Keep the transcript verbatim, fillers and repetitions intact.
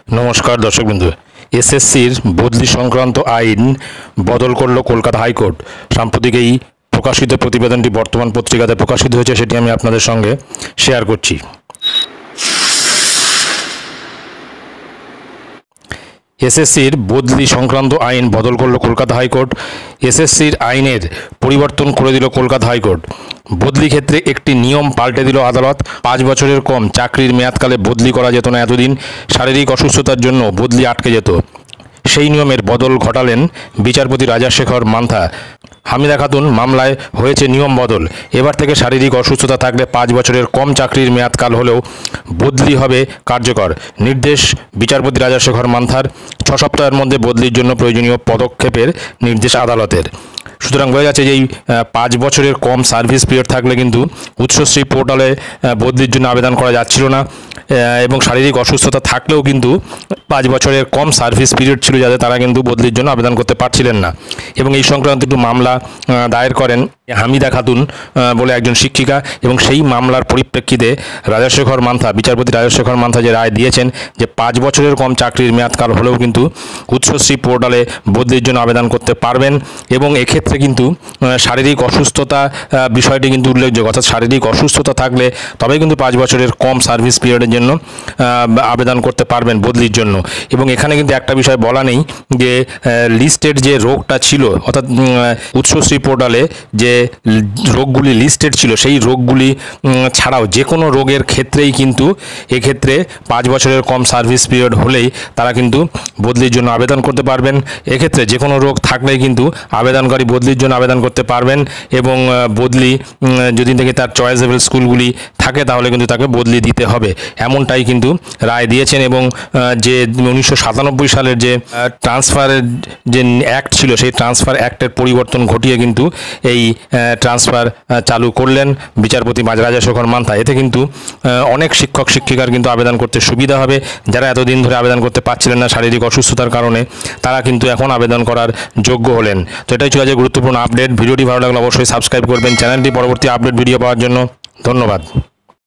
नमस्कार दर्शक बिंदु एसएससिर बदली संक्रांत आईन बदल करल कलकाता हाईकोर्ट साम्प्रतिक এই প্রকাশিত প্রতিবেদনটি বর্তমান পত্রিকাতে প্রকাশিত হয়েছে সেটি আমি আপনাদের সঙ্গে শেয়ার করছি। এসএসসির বদলি সংক্রান্ত আইন বদল করল কলকাতা হাইকোর্ট। এসএসসির আইনের পরিবর্তন করে দিল কলকাতা হাইকোর্ট। বদলি ক্ষেত্রে একটি নিয়ম পাল্টে দিল আদালত। পাঁচ বছরের কম চাকরির মেয়াদকালে বদলি করা যেত না এতদিন। শারীরিক অসুস্থতার জন্য বদলি আটকে যেত। সেই নিয়মের বদল ঘটালেন বিচারপতি রাজাশেখর মান্থা। হামিদা খাতুন মামলায় হয়েছে নিয়ম বদল। এবার থেকে শারীরিক অসুস্থতা থাকলে পাঁচ বছরের কম চাকরির মেয়াদকাল হলেও বদলি হবে কার্যকর। নির্দেশ বিচারপতি রাজাশেখর মান্থার। ছ সপ্তাহের মধ্যে বদলির জন্য প্রয়োজনীয় পদক্ষেপের নির্দেশ আদালতের। সুতরাং বোঝা যাচ্ছে যে এই পাঁচ বছরের কম সার্ভিস পিরিয়ড থাকলে কিন্তু উচ্চশ্রী পোর্টালে বদলির জন্য আবেদন করা যাচ্ছিল না এবং শারীরিক অসুস্থতা থাকলেও কিন্তু পাঁচ বছরের কম সার্ভিস পিরিয়ড ছিল যাতে তারা কিন্তু বদলির জন্য আবেদন করতে পারছিলেন না এবং এই সংক্রান্ত একটু মামলা দায়ের করেন হামিদা খাতুন বলে একজন শিক্ষিকা এবং সেই মামলার পরিপ্রেক্ষিতে রাজাশেখর মান্থা বিচারপতি রাজাশেখর মান্থা যে রায় দিয়েছেন যে পাঁচ বছরের কম চাকরির মেয়াদকাল হলেও কিন্তু উচ্চশ্রী পোর্টালে বদলির জন্য আবেদন করতে পারবেন এবং এক্ষেত্রে কিন্তু শারীরিক অসুস্থতা বিষয়টি কিন্তু উল্লেখযোগ্য, অর্থাৎ শারীরিক অসুস্থতা থাকলে তবেই কিন্তু পাঁচ বছরের কম সার্ভিস পিরিয়ডের জন্য আবেদন করতে পারবেন বদলির জন্য। এবং এখানে কিন্তু একটা বিষয় বলা নেই যে লিস্টেড যে রোগটা ছিল অর্থাৎ উচ্চশ্রী পোর্টালে যে রোগগুলি লিস্টেড ছিল সেই রোগগুলি ছাড়াও যে কোনো রোগের ক্ষেত্রেই কিন্তু এক্ষেত্রে পাঁচ বছরের কম সার্ভিস পিরিয়ড হলেই তারা কিন্তু বদলির জন্য আবেদন করতে পারবেন। এক্ষেত্রে যে কোনো রোগ থাকলেই কিন্তু আবেদনকারী বদলির জন্য আবেদন করতে পারবেন এবং বদলি যদি থেকে তার চয়েসেবল স্কুলগুলি থাকে তাহলে কিন্তু তাকে বদলি দিতে হবে, এমনটাই কিন্তু রায় দিয়েছেন। এবং যে উনিশশো সাতানব্বই সালের যে ট্রান্সফারের যে অ্যাক্ট ছিল সেই ট্রান্সফার অ্যাক্টের পরিবর্তন ঘটিয়ে কিন্তু এই ট্রান্সফার চালু করলেন বিচারপতি রাজাশেখর মান্থা। এতে কিন্তু অনেক শিক্ষক শিক্ষিকার কিন্তু আবেদন করতে সুবিধা হবে। যারা এতদিন ধরে আবেদন করতে পারছিলেন না শারীরিক অসুস্থতার কারণে তারা কিন্তু এখন আবেদন করার যোগ্য হলেন। তো এটাই ছিল আজকে গুরুত্বপূর্ণ আপডেট। ভিডিওটি ভালো লাগলে অবশ্যই সাবস্ক্রাইব করবেন চ্যানেলটি পরবর্তী আপডেট ভিডিও পাওয়ার জন্য। ধন্যবাদ।